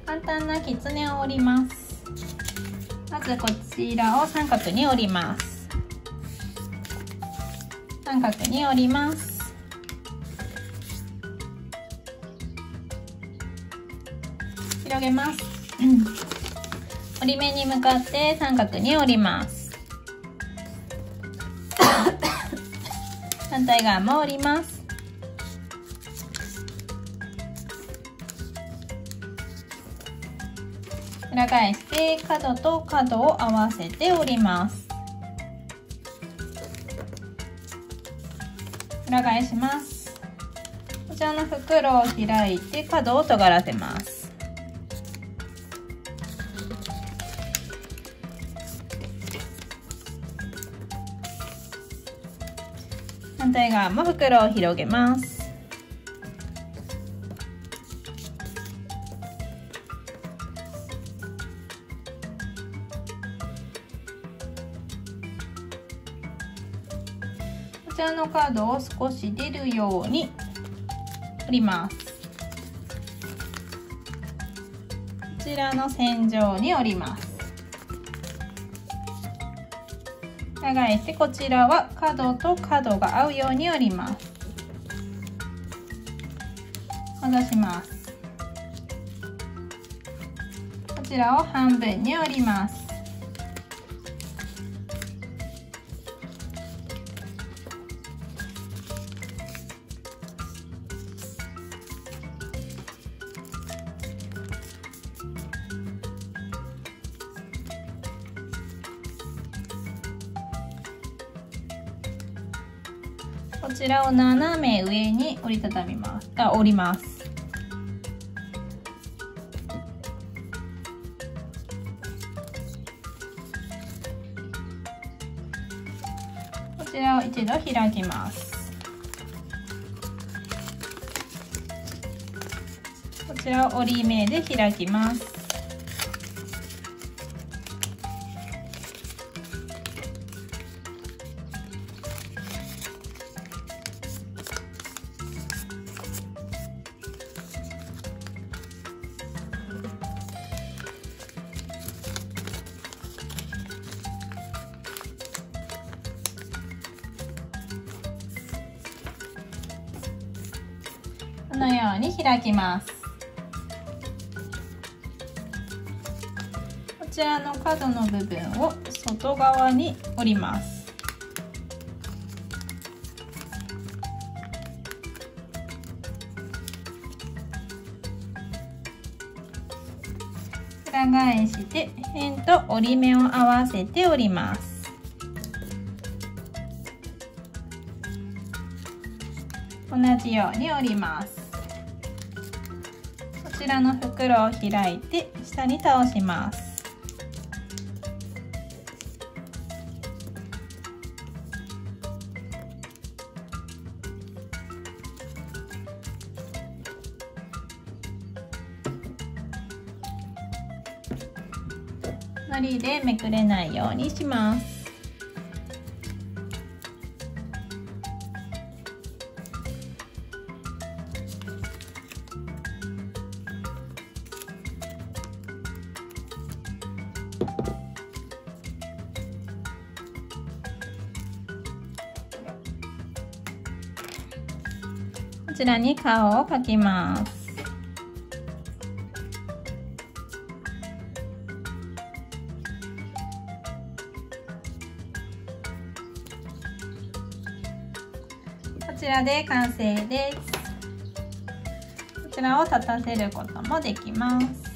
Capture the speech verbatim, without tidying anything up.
簡単なきつねを折ります。まずこちらを三角に折ります。三角に折ります。広げます。折り目に向かって三角に折ります。反対側も折ります。裏返して角と角を合わせて折ります。裏返します。こちらの袋を開いて角を尖らせます。反対側も袋を広げます。こちらの角を少し出るように折ります。こちらの線上に折ります。裏返してこちらは角と角が合うように折ります。戻します。こちらを半分に折ります。こちらを斜め上に折りたたみます。あ、折ります。こちらを一度開きます。こちらを折り目で開きます。このように開きます。こちらの角の部分を外側に折ります。裏返して辺と折り目を合わせて折ります。同じように折ります。こちらの袋を開いて下に倒します。糊でめくれないようにします。こちらに顔を描きます。こちらで完成です。こちらを立たせることもできます。